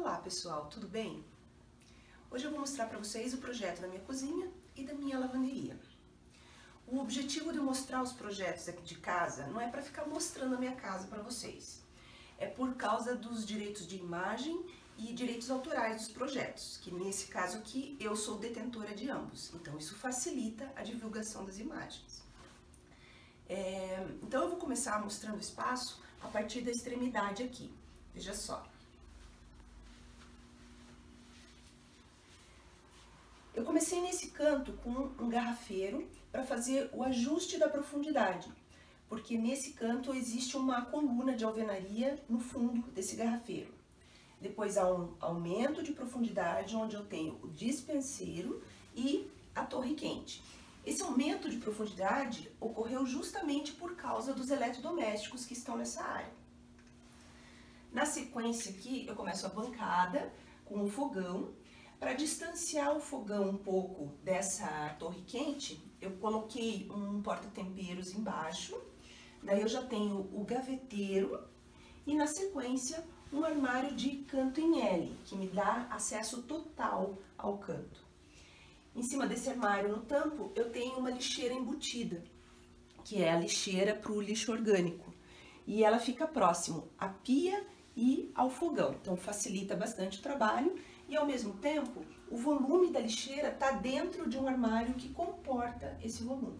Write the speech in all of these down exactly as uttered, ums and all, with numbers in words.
Olá pessoal, tudo bem? Hoje eu vou mostrar para vocês o projeto da minha cozinha e da minha lavanderia. O objetivo de eu mostrar os projetos aqui de casa não é para ficar mostrando a minha casa para vocês. É por causa dos direitos de imagem e direitos autorais dos projetos, que nesse caso aqui eu sou detentora de ambos. Então isso facilita a divulgação das imagens. É, então eu vou começar mostrando o espaço a partir da extremidade aqui. Veja só. Eu comecei nesse canto com um garrafeiro para fazer o ajuste da profundidade, porque nesse canto existe uma coluna de alvenaria no fundo desse garrafeiro. Depois há um aumento de profundidade, onde eu tenho o dispenseiro e a torre quente. Esse aumento de profundidade ocorreu justamente por causa dos eletrodomésticos que estão nessa área. Na sequência aqui, eu começo a bancada com o fogão. Para distanciar o fogão um pouco dessa torre quente, eu coloquei um porta-temperos embaixo, daí eu já tenho o gaveteiro e na sequência um armário de canto em L, que me dá acesso total ao canto. Em cima desse armário no tampo eu tenho uma lixeira embutida, que é a lixeira para o lixo orgânico, e ela fica próximo à pia e ao fogão, então facilita bastante o trabalho. E ao mesmo tempo, o volume da lixeira está dentro de um armário que comporta esse volume.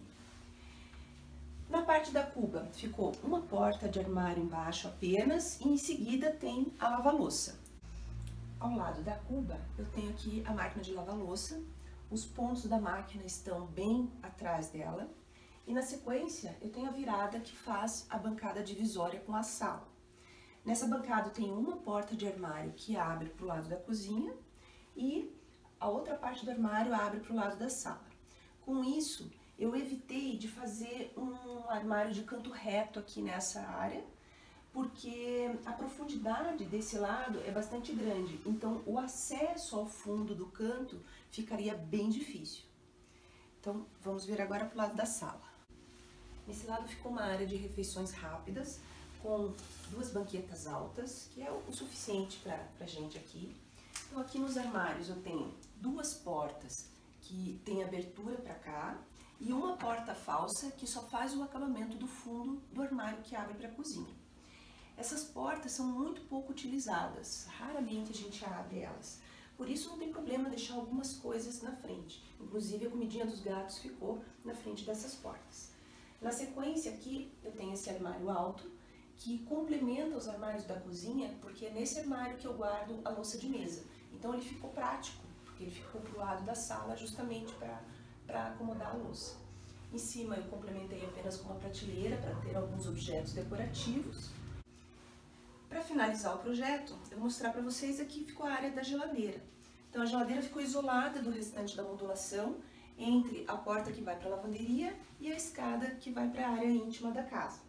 Na parte da cuba ficou uma porta de armário embaixo apenas e em seguida tem a lava-louça. Ao lado da cuba eu tenho aqui a máquina de lavar louça, os pontos da máquina estão bem atrás dela e na sequência eu tenho a virada que faz a bancada divisória com a sala. Nessa bancada tem uma porta de armário que abre para o lado da cozinha e a outra parte do armário abre para o lado da sala. Com isso, eu evitei de fazer um armário de canto reto aqui nessa área, porque a profundidade desse lado é bastante grande, então o acesso ao fundo do canto ficaria bem difícil. Então, vamos ver agora para o lado da sala. Nesse lado ficou uma área de refeições rápidas, com duas banquetas altas, que é o suficiente para a gente aqui. Então aqui nos armários eu tenho duas portas que tem abertura para cá e uma porta falsa que só faz o acabamento do fundo do armário que abre para a cozinha. Essas portas são muito pouco utilizadas, raramente a gente abre elas. Por isso não tem problema deixar algumas coisas na frente, inclusive a comidinha dos gatos ficou na frente dessas portas. Na sequência aqui eu tenho esse armário alto, que complementa os armários da cozinha, porque é nesse armário que eu guardo a louça de mesa. Então ele ficou prático, porque ele ficou pro lado da sala justamente para acomodar a louça. Em cima eu complementei apenas com uma prateleira para ter alguns objetos decorativos. Para finalizar o projeto, eu vou mostrar para vocês aqui ficou a área da geladeira. Então a geladeira ficou isolada do restante da modulação, entre a porta que vai para a lavanderia e a escada que vai para a área íntima da casa.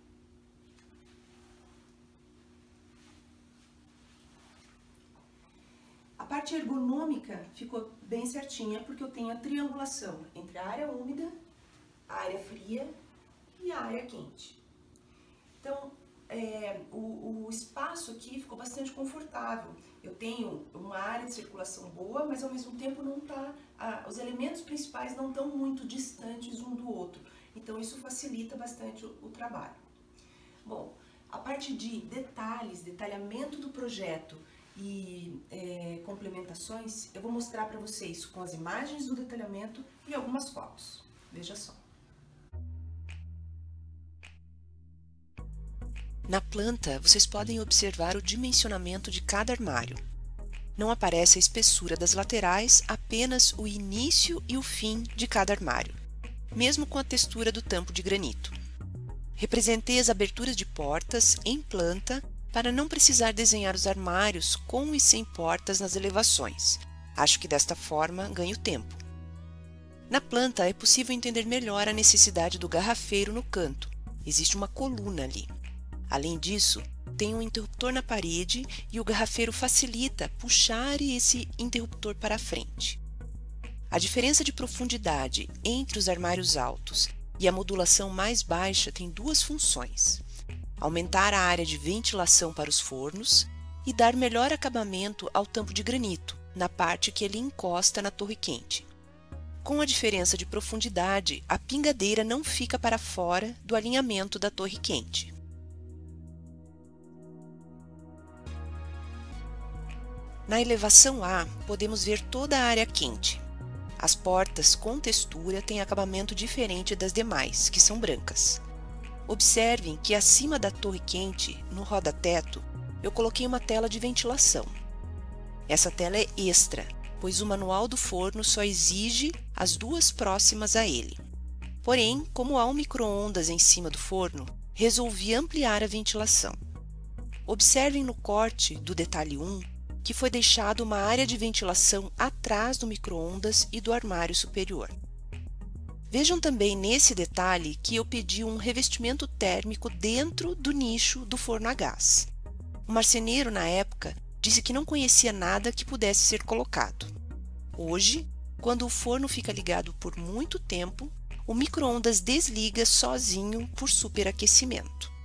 A parte ergonômica ficou bem certinha, porque eu tenho a triangulação entre a área úmida, a área fria e a área quente. Então, é, o, o espaço aqui ficou bastante confortável. Eu tenho uma área de circulação boa, mas ao mesmo tempo não tá, a, os elementos principais não estão muito distantes um do outro. Então isso facilita bastante o, o trabalho. Bom, a parte de detalhes, detalhamento do projeto, e é, complementações, eu vou mostrar para vocês com as imagens do detalhamento e algumas fotos. Veja só. Na planta, vocês podem observar o dimensionamento de cada armário. Não aparece a espessura das laterais, apenas o início e o fim de cada armário, mesmo com a textura do tampo de granito. Representei as aberturas de portas em planta para não precisar desenhar os armários com e sem portas nas elevações. Acho que desta forma ganho tempo. Na planta é possível entender melhor a necessidade do garrafeiro no canto. Existe uma coluna ali. Além disso, tem um interruptor na parede e o garrafeiro facilita puxar esse interruptor para a frente. A diferença de profundidade entre os armários altos e a modulação mais baixa tem duas funções: aumentar a área de ventilação para os fornos e dar melhor acabamento ao tampo de granito, na parte que ele encosta na torre quente. Com a diferença de profundidade, a pingadeira não fica para fora do alinhamento da torre quente. Na elevação A, podemos ver toda a área quente. As portas com textura têm acabamento diferente das demais, que são brancas. Observem que acima da torre quente, no roda-teto, eu coloquei uma tela de ventilação. Essa tela é extra, pois o manual do forno só exige as duas próximas a ele. Porém, como há um micro-ondas em cima do forno, resolvi ampliar a ventilação. Observem no corte do detalhe um que foi deixado uma área de ventilação atrás do micro-ondas e do armário superior. Vejam também nesse detalhe que eu pedi um revestimento térmico dentro do nicho do forno a gás. O marceneiro, na época, disse que não conhecia nada que pudesse ser colocado. Hoje, quando o forno fica ligado por muito tempo, o micro-ondas desliga sozinho por superaquecimento.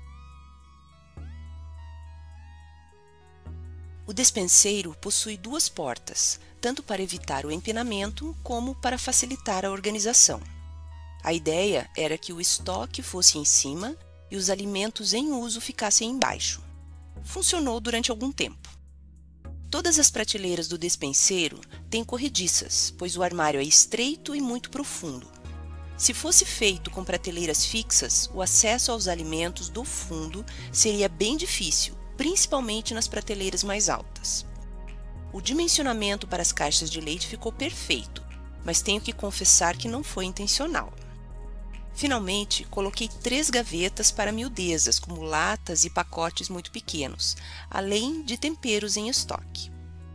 O despenseiro possui duas portas, tanto para evitar o empinamento como para facilitar a organização. A ideia era que o estoque fosse em cima e os alimentos em uso ficassem embaixo. Funcionou durante algum tempo. Todas as prateleiras do despenseiro têm corrediças, pois o armário é estreito e muito profundo. Se fosse feito com prateleiras fixas, o acesso aos alimentos do fundo seria bem difícil, principalmente nas prateleiras mais altas. O dimensionamento para as caixas de leite ficou perfeito, mas tenho que confessar que não foi intencional. Finalmente, coloquei três gavetas para miudezas, como latas e pacotes muito pequenos, além de temperos em estoque.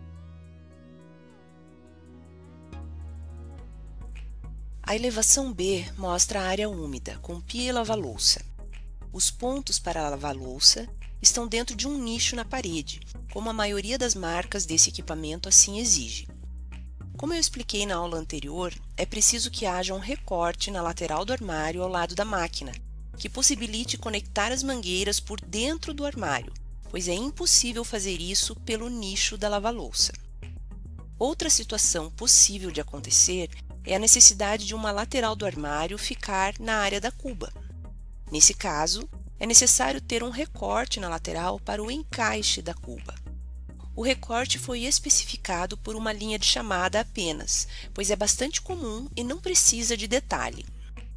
A elevação B mostra a área úmida, com pia e lava-louça. Os pontos para a lava-louça estão dentro de um nicho na parede, como a maioria das marcas desse equipamento assim exige. Como eu expliquei na aula anterior, é preciso que haja um recorte na lateral do armário ao lado da máquina, que possibilite conectar as mangueiras por dentro do armário, pois é impossível fazer isso pelo nicho da lava-louça. Outra situação possível de acontecer é a necessidade de uma lateral do armário ficar na área da cuba. Nesse caso, é necessário ter um recorte na lateral para o encaixe da cuba. O recorte foi especificado por uma linha de chamada apenas, pois é bastante comum e não precisa de detalhe.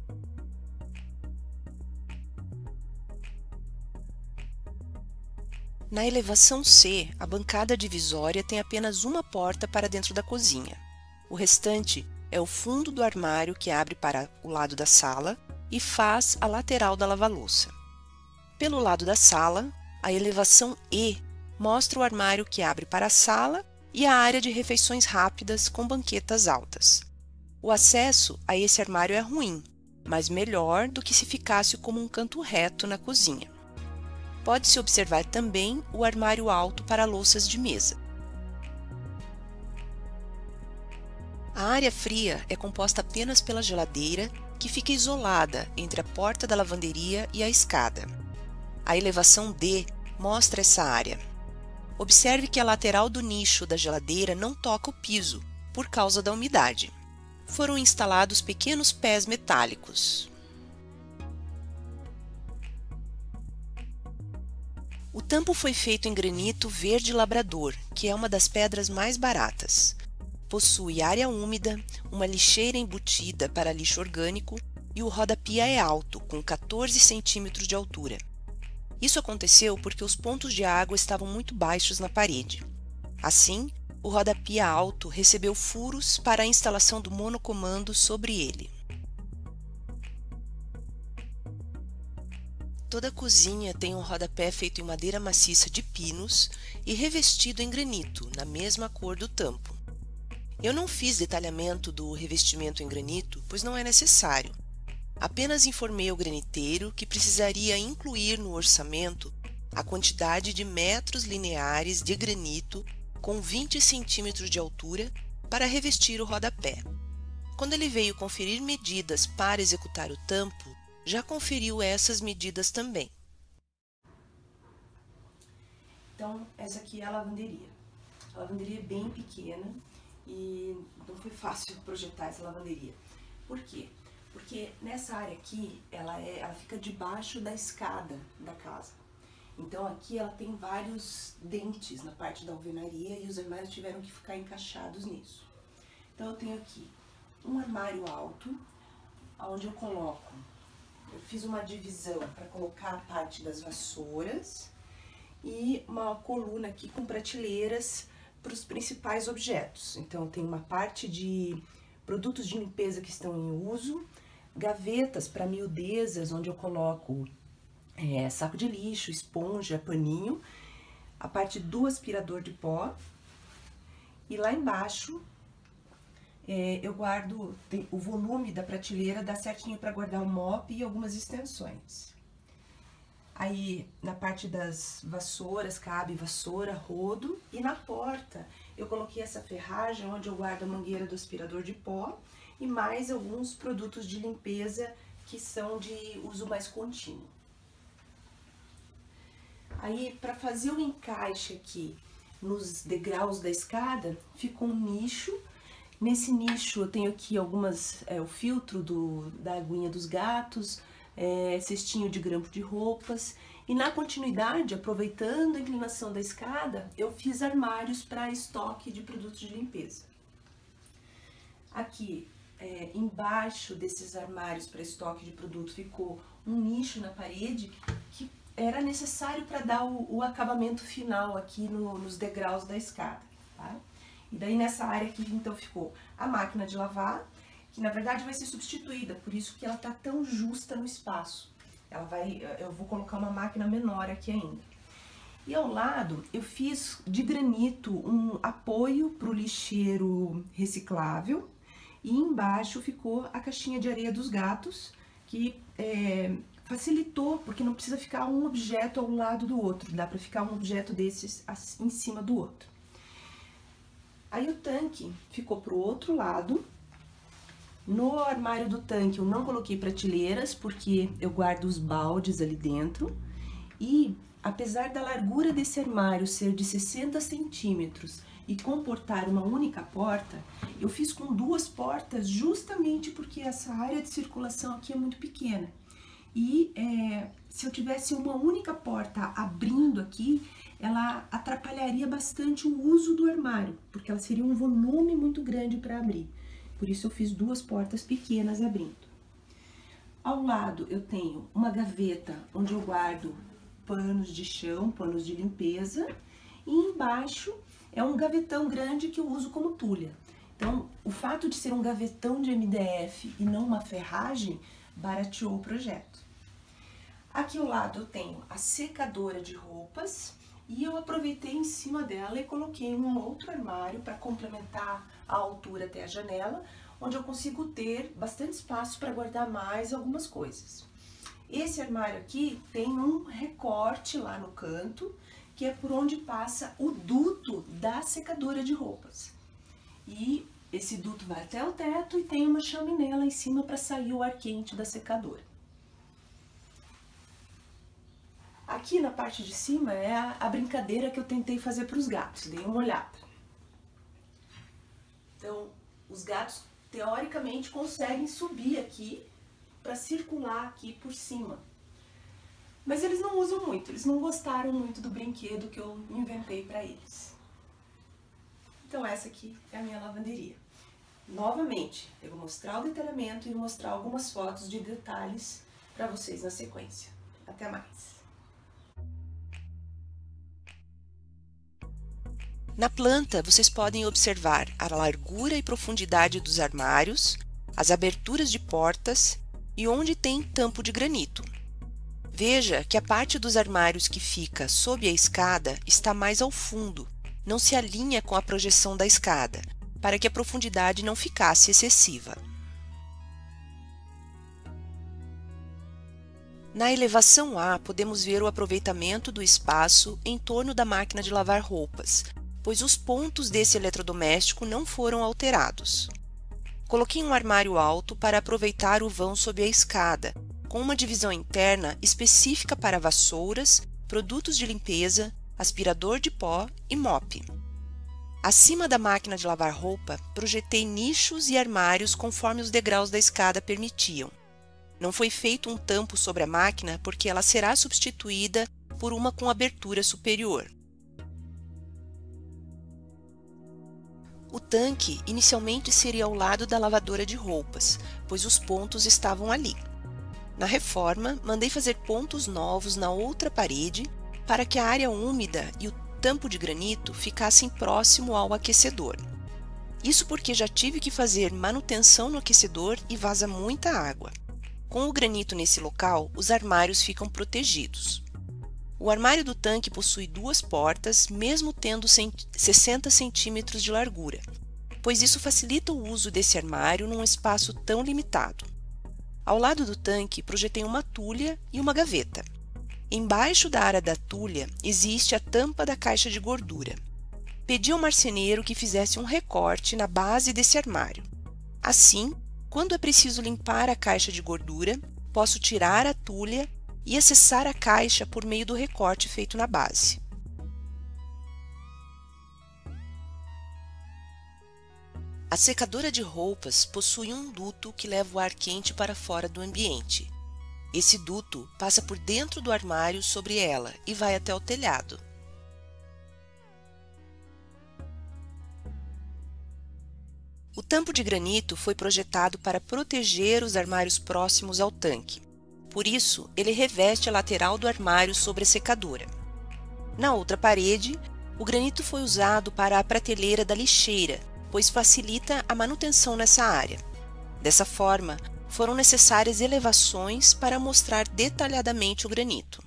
Na elevação C, a bancada divisória tem apenas uma porta para dentro da cozinha. O restante é o fundo do armário que abre para o lado da sala e faz a lateral da lava-louça. Pelo lado da sala, a elevação E mostra o armário que abre para a sala e a área de refeições rápidas com banquetas altas. O acesso a esse armário é ruim, mas melhor do que se ficasse como um canto reto na cozinha. Pode-se observar também o armário alto para louças de mesa. A área fria é composta apenas pela geladeira, que fica isolada entre a porta da lavanderia e a escada. A elevação D mostra essa área. Observe que a lateral do nicho da geladeira não toca o piso, por causa da umidade. Foram instalados pequenos pés metálicos. O tampo foi feito em granito verde labrador, que é uma das pedras mais baratas. Possui área úmida, uma lixeira embutida para lixo orgânico e o roda-pia é alto, com quatorze centímetros de altura. Isso aconteceu porque os pontos de água estavam muito baixos na parede. Assim, o roda-pia alto recebeu furos para a instalação do monocomando sobre ele. Toda a cozinha tem um rodapé feito em madeira maciça de pinos e revestido em granito, na mesma cor do tampo. Eu não fiz detalhamento do revestimento em granito, pois não é necessário. Apenas informei ao graniteiro que precisaria incluir no orçamento a quantidade de metros lineares de granito com vinte centímetros de altura para revestir o rodapé. Quando ele veio conferir medidas para executar o tampo, já conferiu essas medidas também. Então, essa aqui é a lavanderia. A lavanderia é bem pequena e não foi fácil projetar essa lavanderia. Por quê? Porque nessa área aqui, ela, é, ela fica debaixo da escada da casa. Então aqui ela tem vários dentes na parte da alvenaria e os armários tiveram que ficar encaixados nisso. Então eu tenho aqui um armário alto, onde eu coloco, eu fiz uma divisão para colocar a parte das vassouras e uma coluna aqui com prateleiras para os principais objetos. Então tem uma parte de produtos de limpeza que estão em uso, gavetas para miudezas, onde eu coloco é, saco de lixo, esponja, paninho, a parte do aspirador de pó, e lá embaixo é, eu guardo, tem, o volume da prateleira dá certinho para guardar o mop e algumas extensões. Aí na parte das vassouras cabe vassoura, rodo, e na porta eu coloquei essa ferragem onde eu guardo a mangueira do aspirador de pó e mais alguns produtos de limpeza que são de uso mais contínuo. Aí, para fazer o encaixe aqui nos degraus da escada, ficou um nicho. Nesse nicho eu tenho aqui algumas, é, o filtro do, da aguinha dos gatos, é, cestinho de grampo de roupas. E na continuidade, aproveitando a inclinação da escada, eu fiz armários para estoque de produtos de limpeza. Aqui, é, embaixo desses armários para estoque de produto, ficou um nicho na parede que era necessário para dar o, o acabamento final aqui no, nos degraus da escada, tá? E daí nessa área aqui, então, ficou a máquina de lavar, que na verdade vai ser substituída, por isso que ela tá tão justa no espaço. Ela vai, eu vou colocar uma máquina menor aqui ainda. E ao lado, eu fiz de granito um apoio para o lixeiro reciclável, e embaixo ficou a caixinha de areia dos gatos, que é, facilitou, porque não precisa ficar um objeto ao lado do outro, dá para ficar um objeto desses em cima do outro. Aí o tanque ficou pro outro lado. No armário do tanque eu não coloquei prateleiras, porque eu guardo os baldes ali dentro. E apesar da largura desse armário ser de sessenta centímetros e comportar uma única porta, eu fiz com duas portas justamente porque essa área de circulação aqui é muito pequena. E é, se eu tivesse uma única porta abrindo aqui, ela atrapalharia bastante o uso do armário, porque ela seria um volume muito grande para abrir. Por isso eu fiz duas portas pequenas abrindo. Ao lado eu tenho uma gaveta onde eu guardo panos de chão, panos de limpeza, e embaixo é um gavetão grande que eu uso como tulha. Então, o fato de ser um gavetão de M D F e não uma ferragem, barateou o projeto. Aqui ao lado eu tenho a secadora de roupas e eu aproveitei em cima dela e coloquei um outro armário para complementar a altura até a janela, onde eu consigo ter bastante espaço para guardar mais algumas coisas. Esse armário aqui tem um recorte lá no canto, que é por onde passa o duto da secadora de roupas. E esse duto vai até o teto e tem uma chaminé lá em cima para sair o ar quente da secadora. Aqui na parte de cima é a, a brincadeira que eu tentei fazer para os gatos, dei uma olhada. Então, os gatos, teoricamente, conseguem subir aqui para circular aqui por cima. Mas eles não usam muito, eles não gostaram muito do brinquedo que eu inventei para eles. Então essa aqui é a minha lavanderia. Novamente, eu vou mostrar o detalhamento e mostrar algumas fotos de detalhes para vocês na sequência. Até mais! Na planta, vocês podem observar a largura e profundidade dos armários, as aberturas de portas e onde tem tampo de granito. Veja que a parte dos armários que fica sob a escada está mais ao fundo, não se alinha com a projeção da escada, para que a profundidade não ficasse excessiva. Na elevação A, podemos ver o aproveitamento do espaço em torno da máquina de lavar roupas, pois os pontos desse eletrodoméstico não foram alterados. Coloquei um armário alto para aproveitar o vão sob a escada, com uma divisão interna específica para vassouras, produtos de limpeza, aspirador de pó e mop. Acima da máquina de lavar roupa, projetei nichos e armários conforme os degraus da escada permitiam. Não foi feito um tampo sobre a máquina porque ela será substituída por uma com abertura superior. O tanque inicialmente seria ao lado da lavadora de roupas, pois os pontos estavam ali. Na reforma, mandei fazer pontos novos na outra parede para que a área úmida e o tampo de granito ficassem próximo ao aquecedor. Isso porque já tive que fazer manutenção no aquecedor e vaza muita água. Com o granito nesse local, os armários ficam protegidos. O armário do tanque possui duas portas, mesmo tendo sessenta centímetros de largura, pois isso facilita o uso desse armário num espaço tão limitado. Ao lado do tanque, projetei uma tulha e uma gaveta. Embaixo da área da tulha existe a tampa da caixa de gordura. Pedi ao marceneiro que fizesse um recorte na base desse armário. Assim, quando é preciso limpar a caixa de gordura, posso tirar a tulha e acessar a caixa por meio do recorte feito na base. A secadora de roupas possui um duto que leva o ar quente para fora do ambiente. Esse duto passa por dentro do armário sobre ela e vai até o telhado. O tampo de granito foi projetado para proteger os armários próximos ao tanque. Por isso, ele reveste a lateral do armário sobre a secadora. Na outra parede, o granito foi usado para a prateleira da lixeira, pois facilita a manutenção nessa área. Dessa forma, foram necessárias elevações para mostrar detalhadamente o granito.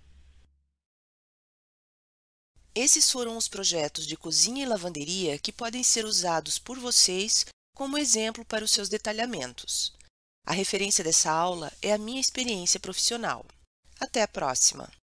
Esses foram os projetos de cozinha e lavanderia que podem ser usados por vocês como exemplo para os seus detalhamentos. A referência dessa aula é a minha experiência profissional. Até a próxima!